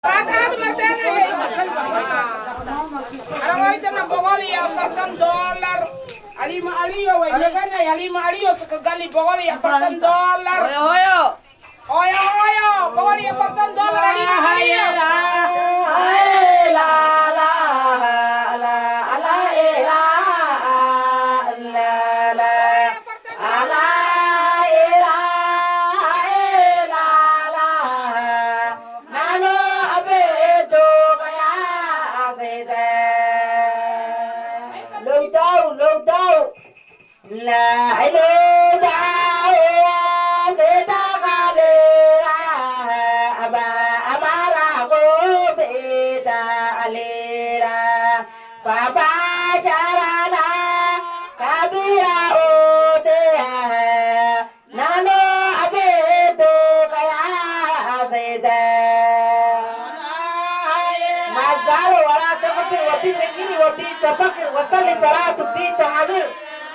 تفكر وصلي صلاة بيت حاضر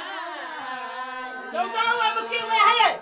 لو دعوة مسكين ما هي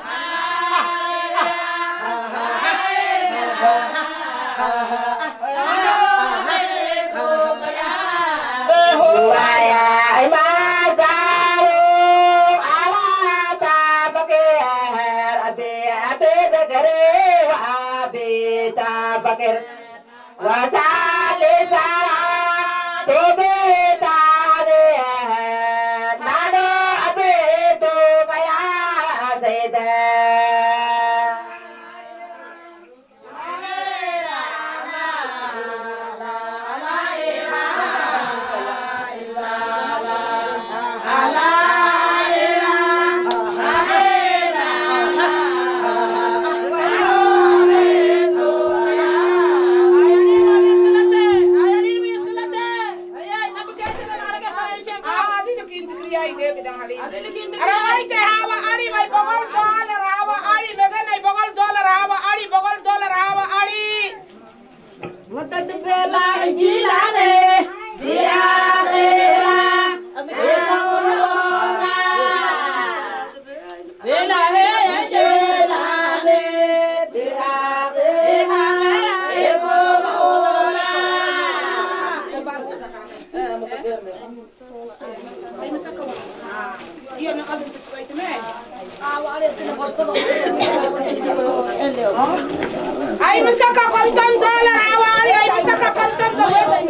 Ay مسكة $50 عوالي ay مسكة $50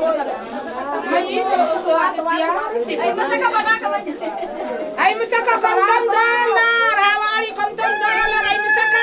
ay مسكة $50 عوالي $50 ay مسكة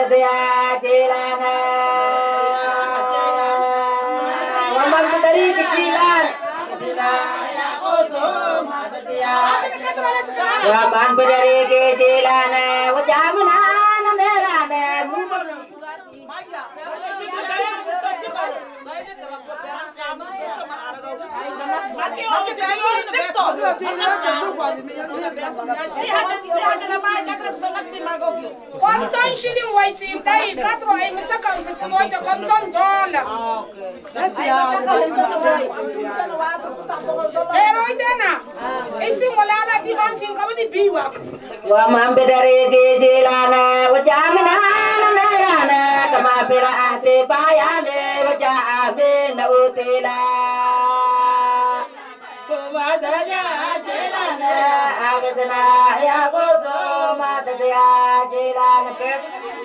dia jelana Waman dari kecilan Waman dari kecilan Wajamana merana Quanto shilling white sim dai 4 ai mi sa kan fit go to $10. Pero itena isi molala di on sin ka di biwa wa mambe dari gejelana wajamana merana kama pira ate bayane wajame na utila kumadanya jelana agasana ya gozo madaya jelana pes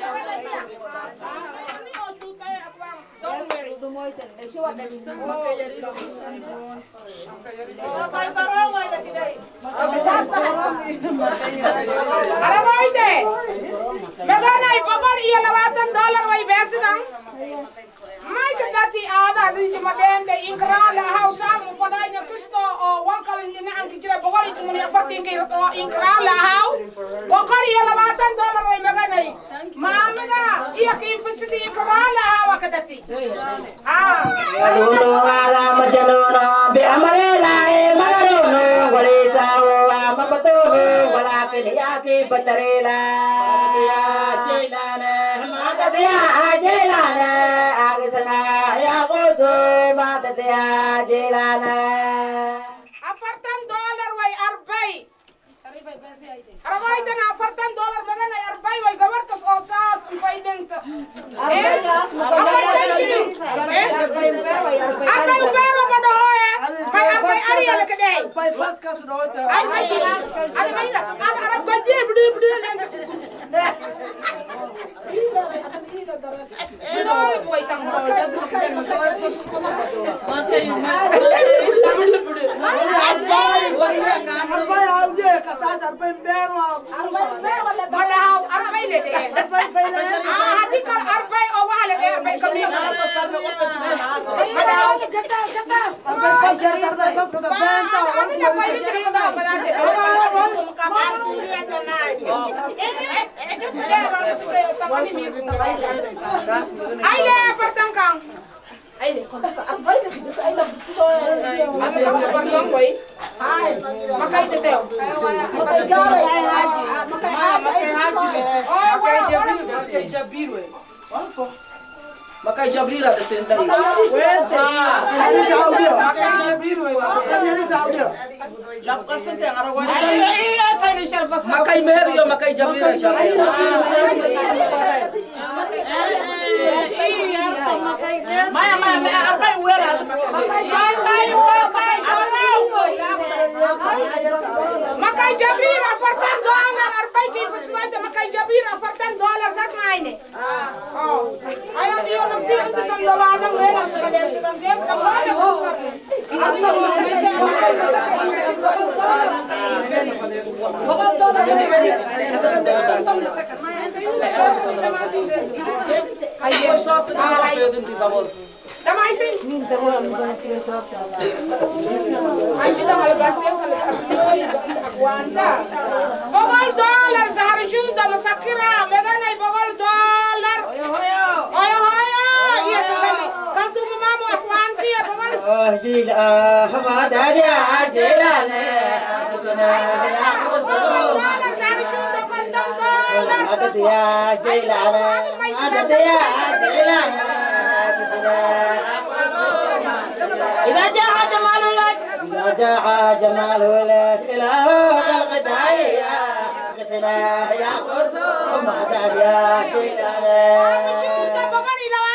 Lulu ala majanuno bi amarela e magaruno wale sawo amabatuno wala kiliyaki batarela ya jelana madadya jelana agisana ya gozo madadya jelana afartan dollar way arbay arbay tana afartan dollar magana arbay way gabartas oo saas faydent afartan shilling arbay pero badahoe may arbay ariya lakadey Pai faz caso da outra. ay may ada arbay bdi Bilal boy tang Arbay alde kasada arbay bero. Madaw arbay le de Arbay faila. hadi kal arbay o wala de arbay kamis madaw Arbay faz certo, arbay faz kada benta. amina fay tre da badase ay le fartan kan ay le arbay le ay la fartan boy makay de teo makay garo ay haji Makay Jabiru. Makay Jabiru ada sendiri. Ini Saudi. Makay Jabiru. Ini Saudi. Lakukan sendiri arawan. Makay Merio, makay Jabiru Maya arbay wera. Makay Jabiru afartan dollar arbay kin fitswayda makay Jabiru afartan dollar sas maine ayo iyo nabdi inta san dawadang wela sa kadesi dang def dang wala ho Allah masmese makay Damai sih. Anjir dah kalau pasti kalau aguanta. Bogol dollar seharusnya dah masakira. Mega naik bogol dollar. Oyo. Iya sekali. Kalau tu mamamu aguanti ya bogol. oh jila hamadaya jelana agasana ya gozo Dollar seharusnya dah pantang dollar. madadya jelana madadya jelana إذا جاء جمال لك إذا جاء جمال لك إلى خلق داعية قسنا يا قصوم هداد يا جيلان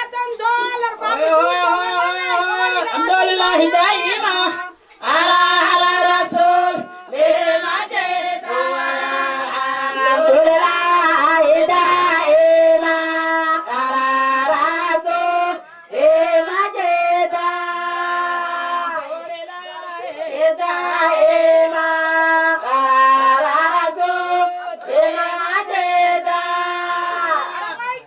الحمد لله دائما على رسول لما جئت الحمد لله دائما على رسول لما جئت دائما على رسول لما جئت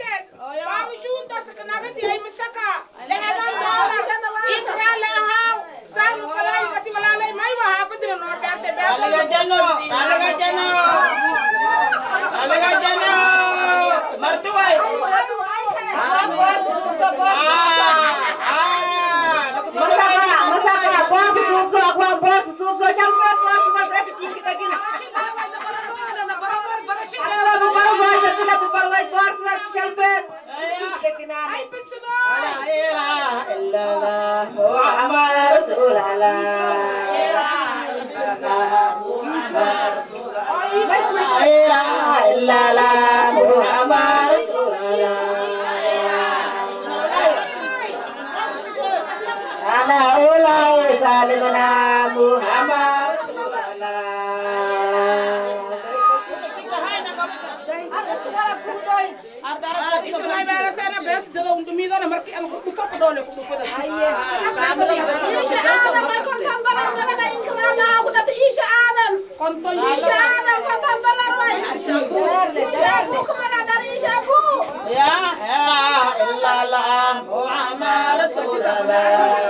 يا إلا الله محمد رسول الله